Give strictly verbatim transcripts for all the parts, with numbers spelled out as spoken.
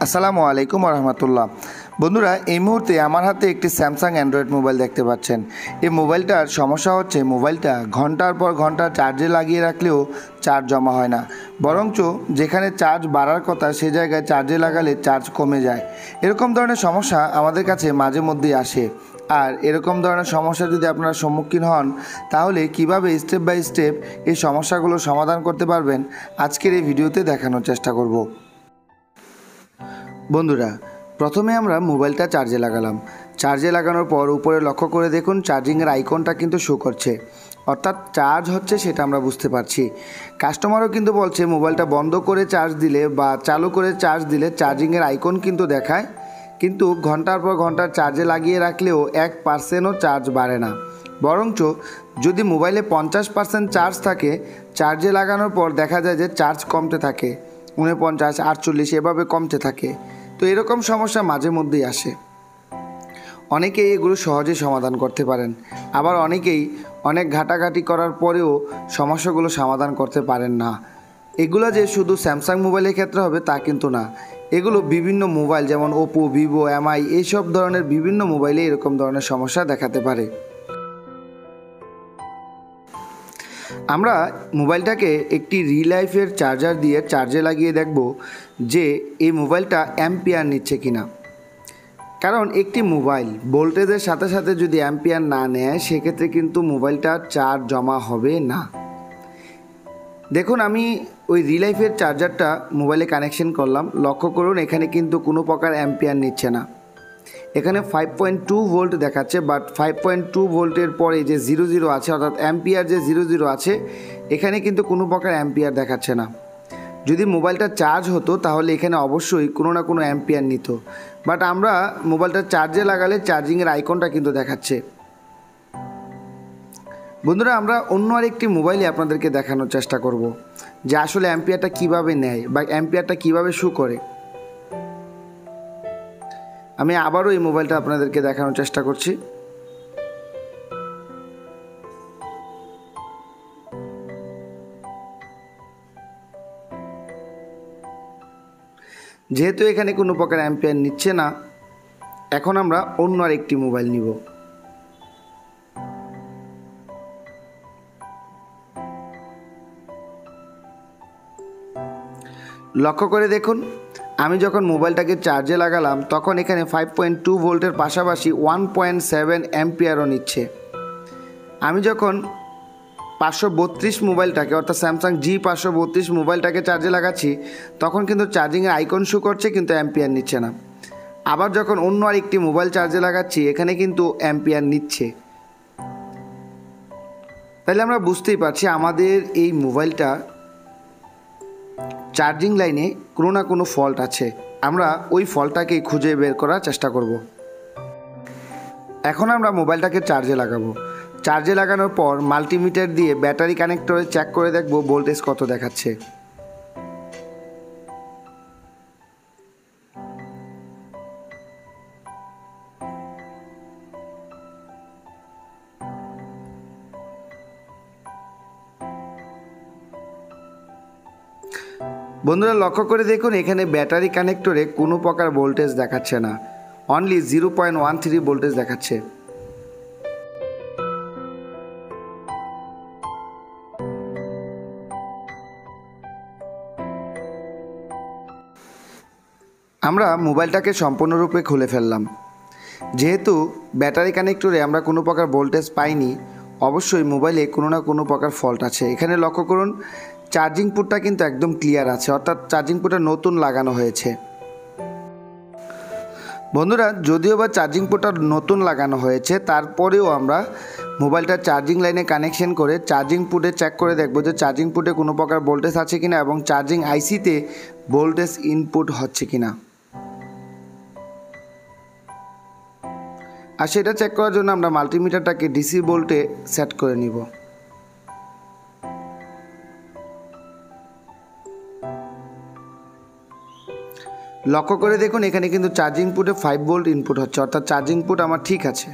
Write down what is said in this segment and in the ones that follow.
আসসালামু আলাইকুম রহমতুল্লাহ। বন্ধুরা, এই মুহূর্তে আমার হাতে একটি স্যামসাং অ্যান্ড্রয়েড মোবাইল দেখতে পাচ্ছেন। এই মোবাইলটার সমস্যা হচ্ছে মোবাইলটা ঘন্টার পর ঘন্টা চার্জে লাগিয়ে রাখলেও চার্জ জমা হয় না, বরঞ্চ যেখানে চার্জ বাড়ার কথা সে জায়গায় চার্জে লাগালে চার্জ কমে যায়। এরকম ধরনের সমস্যা আমাদের কাছে মাঝে মধ্যেই আসে। আর এরকম ধরনের সমস্যা যদি আপনারা সম্মুখীন হন, তাহলে কিভাবে স্টেপ বাই স্টেপ এই সমস্যাগুলো সমাধান করতে পারবেন আজকের এই ভিডিওতে দেখানোর চেষ্টা করব। বন্ধুরা, প্রথমে আমরা মোবাইলটা চার্জে লাগালাম। চার্জে লাগানোর পর উপরে লক্ষ্য করে দেখুন চার্জিংয়ের আইকনটা কিন্তু শো করছে, অর্থাৎ চার্জ হচ্ছে সেটা আমরা বুঝতে পারছি। কাস্টমারও কিন্তু বলছে মোবাইলটা বন্ধ করে চার্জ দিলে বা চালু করে চার্জ দিলে চার্জিংয়ের আইকন কিন্তু দেখায়, কিন্তু ঘন্টার পর ঘন্টা চার্জে লাগিয়ে রাখলেও এক পার্সেন্টও চার্জ বাড়ে না। বরঞ্চ যদি মোবাইলে পঞ্চাশ পার্সেন্ট চার্জ থাকে, চার্জে লাগানোর পর দেখা যায় যে চার্জ কমতে থাকে, উনপঞ্চাশ আটচল্লিশ এভাবে কমতে থাকে। তো এরকম সমস্যা মাঝে মধ্যেই আসে। অনেকেই এগুলো সহজে সমাধান করতে পারেন, আবার অনেকেই অনেক ঘাটাঘাটি করার পরেও সমস্যাগুলো সমাধান করতে পারেন না। এগুলো যে শুধু স্যামসাং মোবাইলের ক্ষেত্রে হবে তা কিন্তু না, এগুলো বিভিন্ন মোবাইল যেমন ওপো, ভিভো, এমআই এইসব ধরনের বিভিন্ন মোবাইলে এরকম ধরনের সমস্যা দেখাতে পারে। আমরা মোবাইলটাকে একটি রিলাইফের চার্জার দিয়ে চার্জে লাগিয়ে দেখব যে এই মোবাইলটা অ্যাম্পিয়ার নিচ্ছে কিনা। কারণ একটি মোবাইল ভোল্টেজের সাথে সাথে যদি অ্যাম্পিয়ার না নেয়, সেক্ষেত্রে কিন্তু মোবাইলটা চার্জ জমা হবে না। দেখুন, আমি ওই রিলাইফের চার্জারটা মোবাইলে কানেকশন করলাম। লক্ষ্য করুন, এখানে কিন্তু কোনো প্রকার অ্যাম্পিয়ার নিচ্ছে না। এখানে ফাইভ পয়েন্ট টু ভোল্ট দেখাচ্ছে, বাট ফাইভ পয়েন্ট টু ভোল্টের পরে যে জিরো জিরো আছে, অর্থাৎ অ্যাম্পিয়ার যে জিরো জিরো আছে, এখানে কিন্তু কোনো প্রকার অ্যাম্পিয়ার দেখাচ্ছে না। যদি মোবাইলটা চার্জ হতো তাহলে এখানে অবশ্যই কোনো না কোনো অ্যাম্পিয়ার নিত, বাট আমরা মোবাইলটা চার্জে লাগালে চার্জিংয়ের আইকনটা কিন্তু দেখাচ্ছে। বন্ধুরা, আমরা অন্য আরেকটি মোবাইলে আপনাদেরকে দেখানোর চেষ্টা করব যে আসলে অ্যাম্পিয়ারটা কিভাবে নেয় বা অ্যাম্পিয়ারটা কিভাবে শো করে। আমি আবারও এই মোবাইলটা আপনাদেরকে দেখানোর চেষ্টা করছি। যেহেতু এখানে কোনো প্রকার অ্যাম্পিয়ার নিচ্ছে না, এখন আমরা অন্য আরেকটি মোবাইল নিব। লক্ষ্য করে দেখুন, আমি যখন মোবাইলটাকে চার্জে লাগালাম তখন এখানে ফাইভ পয়েন্ট টু ভোল্টের পাশাপাশি ওয়ান পয়েন্ট সেভেন অ্যাম্পিয়ারও নিচ্ছে। আমি যখন পাঁচশো বত্রিশ মোবাইলটাকে অর্থাৎ স্যামসাং জি পাঁচশো বত্রিশ মোবাইলটাকে চার্জে লাগাচ্ছি, তখন কিন্তু চার্জিংয়ের আইকন শো করছে, কিন্তু অ্যাম্পিয়ার নিচ্ছে না। আবার যখন অন্য আরেকটি মোবাইল চার্জে লাগাচ্ছি, এখানে কিন্তু অ্যাম্পিয়ার নিচ্ছে। তাহলে আমরা বুঝতেই পারছি আমাদের এই মোবাইলটা চার্জিং লাইনে কোনো না কোনো ফল্ট আছে। আমরা ওই ফল্টটাকেই খুঁজে বের করার চেষ্টা করব। এখন আমরা মোবাইলটাকে চার্জে লাগাবো। চার্জে লাগানোর পর মাল্টিমিটার দিয়ে ব্যাটারি কানেক্টরে চেক করে দেখব ভোল্টেজ কত দেখাচ্ছে। বন্ধুরা, লক্ষ্য করে দেখুন, এখানে ব্যাটারি কানেক্টরে কোনো প্রকার ভোল্টেজ দেখাচ্ছে না, only zero point one three voltage দেখাচ্ছে। আমরা মোবাইলটাকে সম্পূর্ণরূপে খুলে ফেললাম। যেহেতু ব্যাটারি কানেক্টরে আমরা কোনো প্রকার ভোল্টেজ পাইনি, অবশ্যই মোবাইলে কোনো না কোনো প্রকার ফল্ট আছে। এখানে লক্ষ্য করুন, চার্জিং পোর্টটা কিন্তু একদম ক্লিয়ার আছে, অর্থাৎ চার্জিং পোর্টটা নতুন লাগানো হয়েছে। বন্ধুরা, যদিও বা চার্জিং পোর্টটা নতুন লাগানো হয়েছে, তারপরেও আমরা মোবাইলটা চার্জিং লাইনে কানেকশন করে চার্জিং পোর্টে চেক করে দেখব যে চার্জিং পোর্টে কোনো প্রকার ভোল্টেজ আছে কিনা এবং চার্জিং আইসিতে ভোল্টেজ ইনপুট হচ্ছে কিনা। আর সেটা চেক করার জন্য আমরা মাল্টিমিটারটাকে ডিসি ভোল্টে সেট করে নিব। লক্ষ্য করে দেখুন, এখানে কিন্তু চার্জিং পোর্টে ফাইভ ভোল্ট ইনপুট হচ্ছে, অর্থাৎ চার্জিং পোর্ট আমার ঠিক আছে।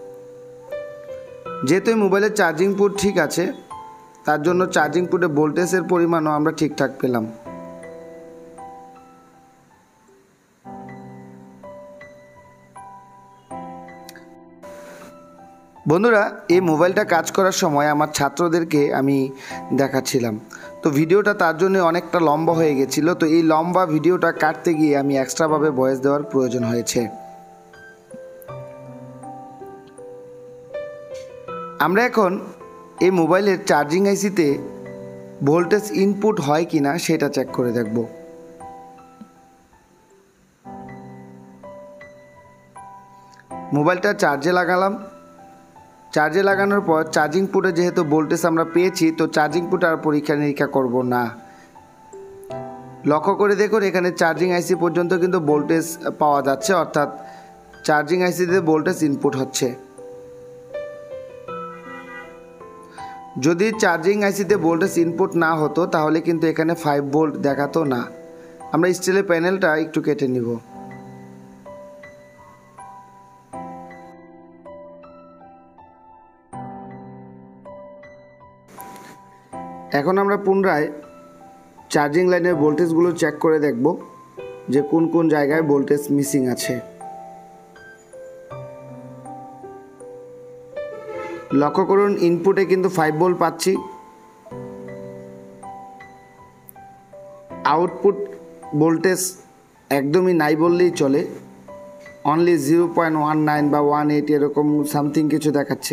যেহেতু এই মোবাইলের চার্জিং পোর্ট ঠিক আছে, তার জন্য চার্জিং পোর্টে ভোল্টেজের পরিমাণও আমরা ঠিকঠাক পেলাম। বন্ধুরা, এই মোবাইলটা কাজ করার সময় আমার ছাত্রদেরকে আমি দেখাচ্ছিলাম, তো ভিডিওটা তার জন্য অনেকটা লম্বা হয়ে গেছিলো। তো এই লম্বা ভিডিওটা কাটতে গিয়ে আমি এক্সট্রাভাবে ভয়েস দেওয়ার প্রয়োজন হয়েছে। আমরা এখন এই মোবাইলের চার্জিং আইসিতে ভোল্টেজ ইনপুট হয় কি না সেটা চেক করে দেখব। মোবাইলটা চার্জে লাগালাম। চার্জে লাগানোর পর চার্জিং পুটে যেহেতু ভোল্টেজ আমরা পেয়েছি, তো চার্জিং পুটে আর পরীক্ষা নিরীক্ষা করব না। লক্ষ্য করে দেখুন, এখানে চার্জিং আইসি পর্যন্ত কিন্তু ভোল্টেজ পাওয়া যাচ্ছে, অর্থাৎ চার্জিং আইসিতে ভোল্টেজ ইনপুট হচ্ছে। যদি চার্জিং আইসিতে ভোল্টেজ ইনপুট না হতো তাহলে কিন্তু এখানে ফাইভ ভোল্ট দেখাতো না। আমরা স্টিলের প্যানেলটা একটু কেটে নিব। এখন আমরা পুনরায় চার্জিং লাইনের ভোল্টেজগুলো চেক করে দেখব যে কোন কোন জায়গায় ভোল্টেজ মিসিং আছে। লক্ষ্য করুন, ইনপুটে কিন্তু ফাইভ ভোল্ট পাচ্ছি, আউটপুট ভোল্টেজ একদমই নাই বললেই চলে, only zero point one nine বা ওয়ান এইট এরকম সামথিং কিছু দেখাচ্ছে।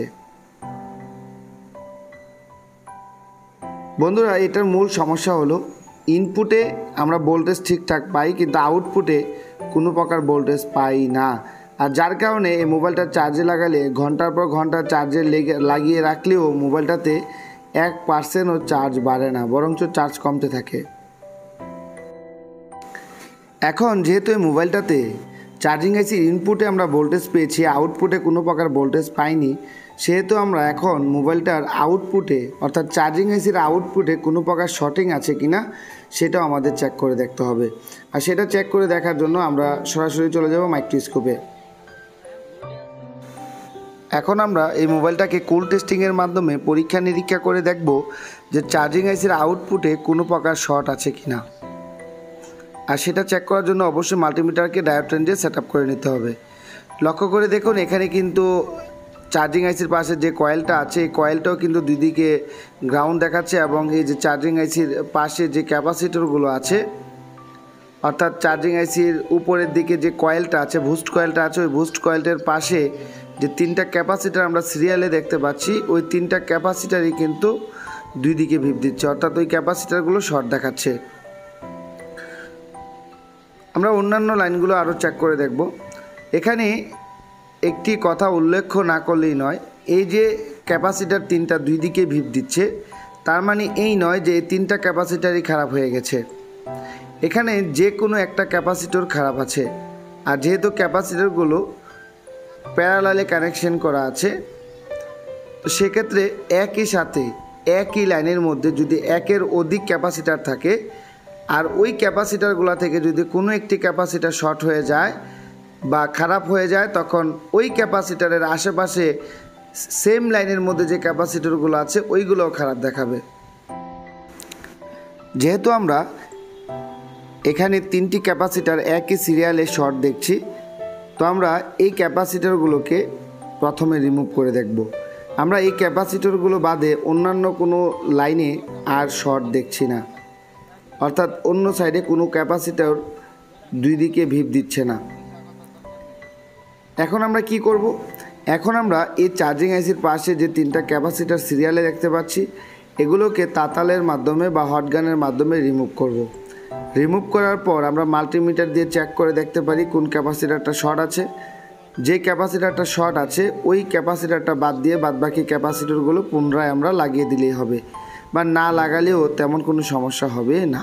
বন্ধুরা, এটার মূল সমস্যা হলো ইনপুটে আমরা ভোল্টেজ ঠিকঠাক পাই, কিন্তু আউটপুটে কোনো প্রকার ভোল্টেজ পাই না। আর যার কারণে এই মোবাইলটা চার্জে লাগালে ঘন্টার পর ঘন্টা চার্জে লেগে লাগিয়ে রাখলেও মোবাইলটাতে এক পার্সেন্টও চার্জ বাড়ে না, বরঞ্চ চার্জ কমতে থাকে। এখন যেহেতু এই মোবাইলটাতে চার্জিং আইসির ইনপুটে আমরা ভোল্টেজ পেয়েছি, আউটপুটে কোনো প্রকার ভোল্টেজ পাইনি, সেহেতু আমরা এখন মোবাইলটার আউটপুটে অর্থাৎ চার্জিং আইসির আউটপুটে কোনো প্রকার শর্টিং আছে কি না সেটাও আমাদের চেক করে দেখতে হবে। আর সেটা চেক করে দেখার জন্য আমরা সরাসরি চলে যাব মাইক্রোস্কোপে। এখন আমরা এই মোবাইলটাকে কুল টেস্টিংয়ের মাধ্যমে পরীক্ষা নিরীক্ষা করে দেখব যে চার্জিং আইসির আউটপুটে কোনো প্রকার শর্ট আছে কি না। আর সেটা চেক করার জন্য অবশ্যই মাল্টিমিটারকে ডায়োড রেঞ্জে সেট আপ করে নিতে হবে। লক্ষ্য করে দেখুন, এখানে কিন্তু চার্জিং আইসির পাশে যে কয়েলটা আছে এই কয়েলটাও কিন্তু দুই দিকে গ্রাউন্ড দেখাচ্ছে, এবং এই যে চার্জিং আইসির পাশে যে ক্যাপাসিটরগুলো আছে অর্থাৎ চার্জিং আইসির উপরের দিকে যে কয়েলটা আছে, বুস্ট কয়েলটা আছে, ওই বুস্ট কয়েলটার পাশে যে তিনটা ক্যাপাসিটার আমরা সিরিয়ালে দেখতে পাচ্ছি, ওই তিনটা ক্যাপাসিটারই কিন্তু দুই দিকে ভিপ দিচ্ছে, অর্থাৎ ওই ক্যাপাসিটারগুলো শর্ট দেখাচ্ছে। আমরা অন্যান্য লাইনগুলো আরও চেক করে দেখব। এখানে একটি কথা উল্লেখ না করলেই নয়, এই যে ক্যাপাসিটার তিনটা দুই দিকে ভিপ দিচ্ছে, তার মানে এই নয় যে এই তিনটা ক্যাপাসিটারই খারাপ হয়ে গেছে। এখানে যে কোনো একটা ক্যাপাসিটর খারাপ আছে। আর যেহেতু ক্যাপাসিটরগুলো প্যারালালে কানেকশন করা আছে, তো সেক্ষেত্রে একই সাথে একই লাইনের মধ্যে যদি একের অধিক ক্যাপাসিটার থাকে আর ওই ক্যাপাসিটারগুলো থেকে যদি কোনো একটি ক্যাপাসিটার শর্ট হয়ে যায় বা খারাপ হয়ে যায়, তখন ওই ক্যাপাসিটারের আশেপাশে সেম লাইনের মধ্যে যে ক্যাপাসিটরগুলো আছে ওইগুলোও খারাপ দেখাবে। যেহেতু আমরা এখানে তিনটি ক্যাপাসিটার একই সিরিয়ালে শর্ট দেখছি, তো আমরা এই ক্যাপাসিটরগুলোকে প্রথমে রিমুভ করে দেখব। আমরা এই ক্যাপাসিটরগুলো বাদে অন্যান্য কোনো লাইনে আর শর্ট দেখছি না, অর্থাৎ অন্য সাইডে কোনো ক্যাপাসিটর দুই দিকে ভিপ দিচ্ছে না। এখন আমরা কি করব? এখন আমরা এই চার্জিং আইসির পাশে যে তিনটা ক্যাপাসিটার সিরিয়ালে দেখতে পাচ্ছি, এগুলোকে তাতালের মাধ্যমে বা হটগানের মাধ্যমে রিমুভ করব। রিমুভ করার পর আমরা মাল্টিমিটার দিয়ে চেক করে দেখতে পারি কোন ক্যাপাসিটারটা শর্ট আছে। যে ক্যাপাসিটারটা শর্ট আছে ওই ক্যাপাসিটারটা বাদ দিয়ে বাদবাকি ক্যাপাসিটরগুলো পুনরায় আমরা লাগিয়ে দিলেই হবে, বা না লাগালেও তেমন কোনো সমস্যা হবে না।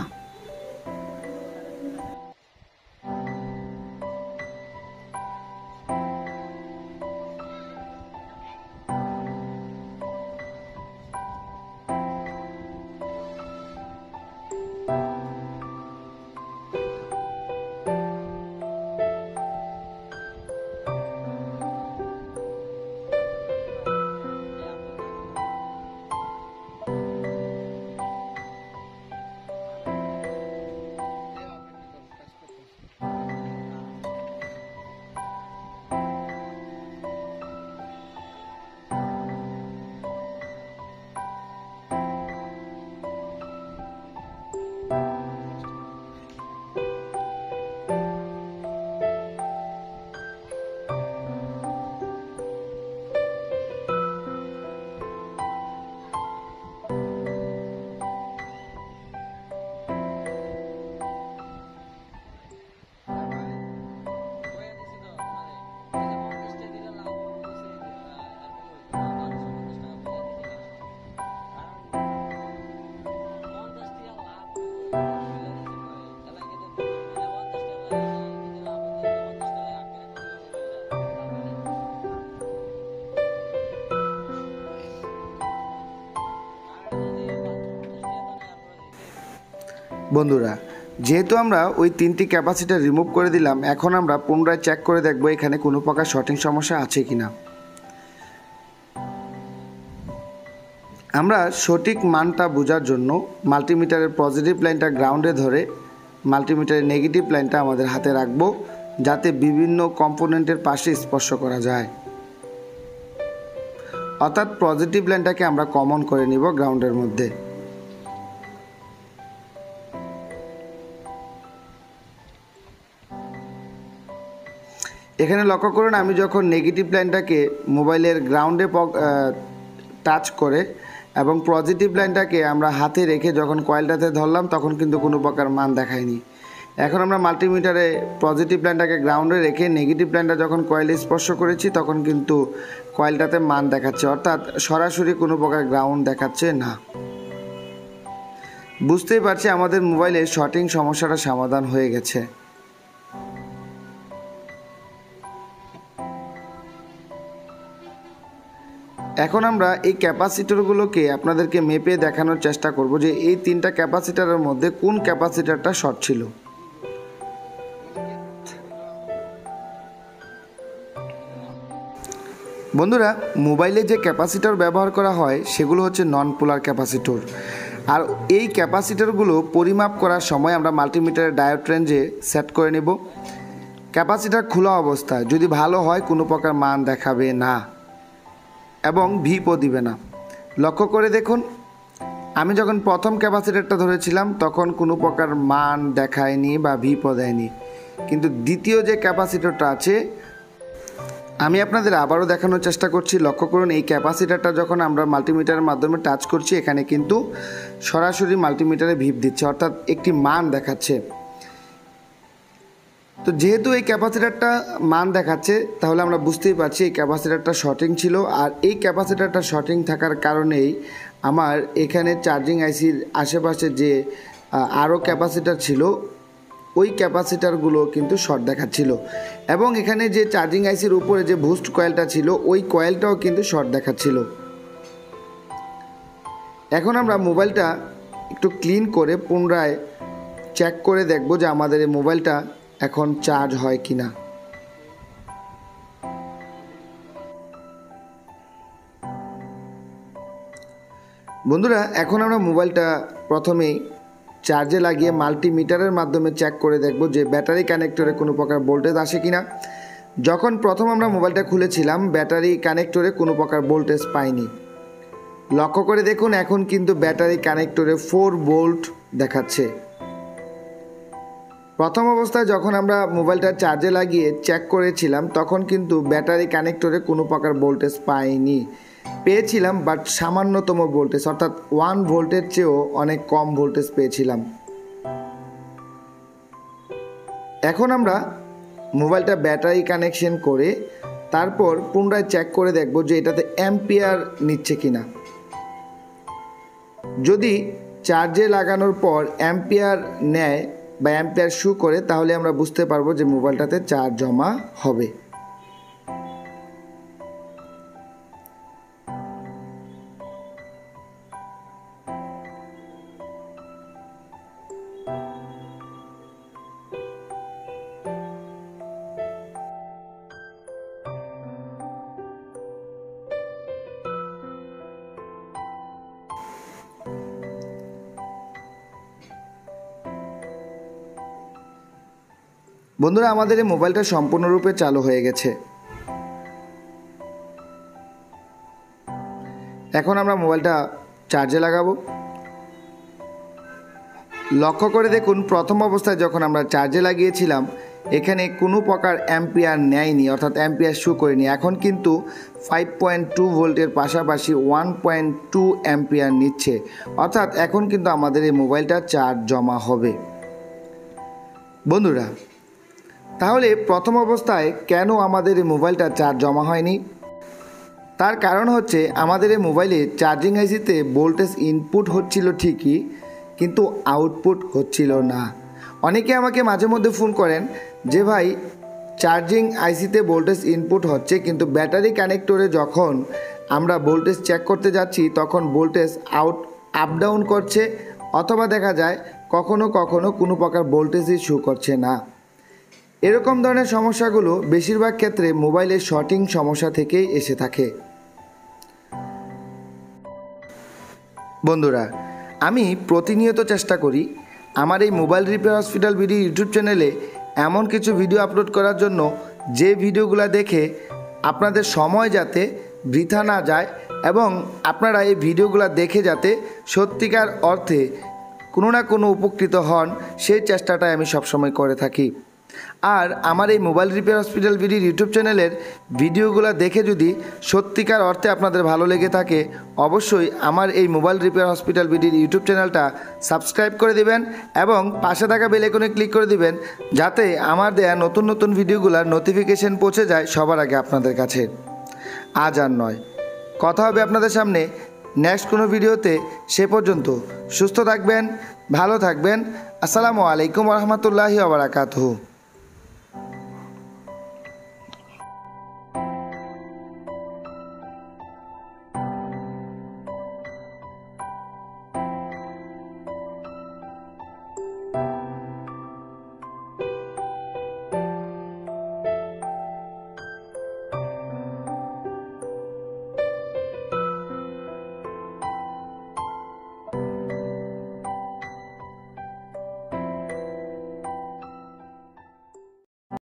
বন্ধুরা, যেহেতু আমরা ওই তিনটি ক্যাপাসিটার রিমুভ করে দিলাম, এখন আমরা পুনরায় চেক করে দেখব এখানে কোনো প্রকার শর্টিং সমস্যা আছে কি না। আমরা সঠিক মানটা বোঝার জন্য মাল্টিমিটারের পজিটিভ লাইনটা গ্রাউন্ডে ধরে মাল্টিমিটারের নেগেটিভ লাইনটা আমাদের হাতে রাখবো, যাতে বিভিন্ন কম্পোনেন্টের পাশে স্পর্শ করা যায়। অর্থাৎ পজিটিভ লাইনটাকে আমরা কমন করে নিব গ্রাউন্ডের মধ্যে। এখানে লক্ষ্য করুন, আমি যখন নেগেটিভ লাইনটাকে মোবাইলের গ্রাউন্ডে টাচ করে এবং পজিটিভ লাইনটাকে আমরা হাতে রেখে যখন কয়েলটাতে ধরলাম, তখন কিন্তু কোনো প্রকার মান দেখায়নি। এখন আমরা মাল্টিমিটারে পজিটিভ লাইনটাকে গ্রাউন্ডে রেখে নেগেটিভ লাইনটা যখন কয়েলে স্পর্শ করেছি, তখন কিন্তু কয়েলটাতে মান দেখাচ্ছে, অর্থাৎ সরাসরি কোনো প্রকার গ্রাউন্ড দেখাচ্ছে না। বুঝতেই পারছি আমাদের মোবাইলের শর্টিং সমস্যাটা সমাধান হয়ে গেছে। এখন আমরা এই ক্যাপাসিটরগুলোকে আপনাদেরকে মেপে দেখানোর চেষ্টা করব যে এই তিনটা ক্যাপাসিটারের মধ্যে কোন ক্যাপাসিটারটা শর্ট ছিল। বন্ধুরা, মোবাইলে যে ক্যাপাসিটর ব্যবহার করা হয় সেগুলো হচ্ছে নন পোলার ক্যাপাসিটর। আর এই ক্যাপাসিটরগুলো পরিমাপ করার সময় আমরা মাল্টিমিটারের ডায়োড রেঞ্জে সেট করে নেব। ক্যাপাসিটার খোলা অবস্থায় যদি ভালো হয়, কোনো প্রকার মান দেখাবে না এবং ভিপও দিবে না। লক্ষ্য করে দেখুন, আমি যখন প্রথম ক্যাপাসিটারটা ধরেছিলাম তখন কোনো প্রকার মান দেখায়নি বা ভিপও দেয়নি, কিন্তু দ্বিতীয় যে ক্যাপাসিটারটা আছে, আমি আপনাদের আবারও দেখানোর চেষ্টা করছি। লক্ষ্য করুন, এই ক্যাপাসিটারটা যখন আমরা মাল্টিমিটারের মাধ্যমে টাচ করছি, এখানে কিন্তু সরাসরি মাল্টিমিটারে ভিপ দিচ্ছে, অর্থাৎ একটি মান দেখাচ্ছে। তো যেহেতু এই ক্যাপাসিটারটা মান দেখাচ্ছে, তাহলে আমরা বুঝতেই পারছি এই ক্যাপাসিটারটা শর্টিং ছিল। আর এই ক্যাপাসিটারটা শর্টিং থাকার কারণেই আমার এখানে চার্জিং আইসির আশেপাশে যে আরও ক্যাপাসিটার ছিল, ওই ক্যাপাসিটারগুলো কিন্তু শর্ট দেখাচ্ছিল। এবং এখানে যে চার্জিং আইসির উপরে যে বুস্ট কয়েলটা ছিল, ওই কয়েলটাও কিন্তু শর্ট দেখাচ্ছিল। এখন আমরা মোবাইলটা একটু ক্লিন করে পুনরায় চেক করে দেখব যে আমাদের এই মোবাইলটা এখন চার্জ হয় কিনা। বন্ধুরা, এখন আমরা মোবাইলটা প্রথমেই চার্জে লাগিয়ে মাল্টিমিটারের মাধ্যমে চেক করে দেখব যে ব্যাটারি কানেক্টরে কোনো প্রকার ভোল্টেজ আসে কিনা। যখন প্রথম আমরা মোবাইলটা খুলেছিলাম, ব্যাটারি কানেক্টরে কোনো প্রকার ভোল্টেজ পাইনি। লক্ষ্য করে দেখুন, এখন কিন্তু ব্যাটারি কানেক্টরে ফোর ভোল্ট দেখাচ্ছে। প্রথম অবস্থায় যখন আমরা মোবাইলটা চার্জে লাগিয়ে চেক করেছিলাম, তখন কিন্তু ব্যাটারি কানেক্টরে কোনো প্রকার ভোল্টেজ পাইনি। পেয়েছিলাম বাট সামান্যতম ভোল্টেজ, অর্থাৎ ওয়ান ভোল্টের চেয়েও অনেক কম ভোল্টেজ পেয়েছিলাম। এখন আমরা মোবাইলটা ব্যাটারি কানেকশন করে তারপর পুনরায় চেক করে দেখব যে এটাতে অ্যাম্পিয়ার নিচ্ছে কিনা। যদি চার্জে লাগানোর পর অ্যাম্পিয়ার নেয় বা অ্যাম্পিয়ার শো করে, তাহলে আমরা বুঝতে পারবো যে মোবাইলটাতে চার্জ জমা হবে। বন্ধুরা, আমাদের এই মোবাইলটা সম্পূর্ণরূপে চালু হয়ে গেছে। এখন আমরা মোবাইলটা চার্জে লাগাবো। লক্ষ্য করে দেখুন, প্রথম অবস্থায় যখন আমরা চার্জে লাগিয়েছিলাম, এখানে কোনো প্রকার অ্যাম্পিয়ার নেয়নি, অর্থাৎ অ্যাম্পিয়ার শো করেনি। এখন কিন্তু ফাইভ পয়েন্ট টু ভোল্টের পাশাপাশি ওয়ান পয়েন্ট টু অ্যাম্পিয়ার নিচ্ছে, অর্থাৎ এখন কিন্তু আমাদের এই মোবাইলটা চার্জ জমা হবে। বন্ধুরা, তাহলে প্রথম অবস্থায় কেন আমাদের এই মোবাইলটা চার্জ জমা হয়নি? তার কারণ হচ্ছে আমাদের এই মোবাইলে চার্জিং আইসিতে ভোল্টেজ ইনপুট হচ্ছিল ঠিকই, কিন্তু আউটপুট হচ্ছিল না। অনেকে আমাকে মাঝে মধ্যে ফোন করেন যে ভাই, চার্জিং আইসিতে ভোল্টেজ ইনপুট হচ্ছে, কিন্তু ব্যাটারি কানেক্টরে যখন আমরা ভোল্টেজ চেক করতে যাচ্ছি তখন ভোল্টেজ আউট আপ ডাউন করছে, অথবা দেখা যায় কখনো কখনো কোনো প্রকার ভোল্টেজই শো করছে না। এরকম ধরনের সমস্যাগুলো বেশিরভাগ ক্ষেত্রে মোবাইলের শর্টিং সমস্যা থেকেই এসে থাকে। বন্ধুরা, আমি প্রতিনিয়ত চেষ্টা করি আমার এই mobile repair hospital BD YouTube চ্যানেলে এমন কিছু ভিডিও আপলোড করার জন্য যে ভিডিওগুলো দেখে আপনাদের সময় যাতে বৃথা না যায় এবং আপনারা এই ভিডিওগুলো দেখে যাতে সত্যিকার অর্থে কোনো না কোনো উপকৃত হন, সেই চেষ্টাটাই আমি সবসময় করে থাকি। আর আমার এই মোবাইল রিপেয়ার হসপিটাল বিডির ইউটিউব চ্যানেলের ভিডিওগুলো দেখে যদি সত্যিকার অর্থে আপনাদের ভালো লেগে থাকে, অবশ্যই আমার এই মোবাইল রিপেয়ার হসপিটাল বিডির ইউটিউব চ্যানেলটা সাবস্ক্রাইব করে দিবেন এবং পাশে থাকা বেল আইকনে ক্লিক করে দিবেন, যাতে আমার দেয়া নতুন নতুন ভিডিওগুলোর নোটিফিকেশন পৌঁছে যায় সবার আগে আপনাদের কাছে। আজ আর নয়, কথা হবে আপনাদের সামনে নেক্সট কোনো ভিডিওতে। সে পর্যন্ত সুস্থ থাকবেন, ভালো থাকবেন। আসসালামু আলাইকুম ওয়া রাহমাতুল্লাহি ওয়া বারাকাতুহু।